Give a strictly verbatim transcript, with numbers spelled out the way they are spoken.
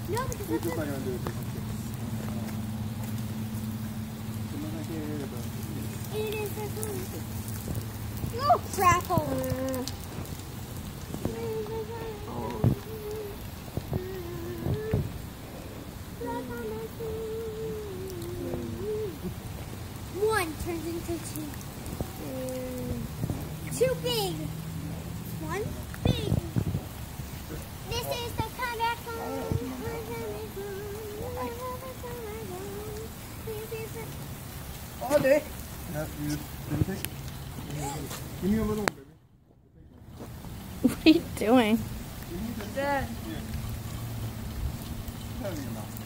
No, because You're that's just a... not going to do it. It is a food. Oh, crackle. Uh, One turns into two. Too big. One big. This is the comeback song. Oh, Nick. Yeah, you just didn't take it. Give me a little one, baby. What are you doing? Dad. Yeah. Put that in your mouth.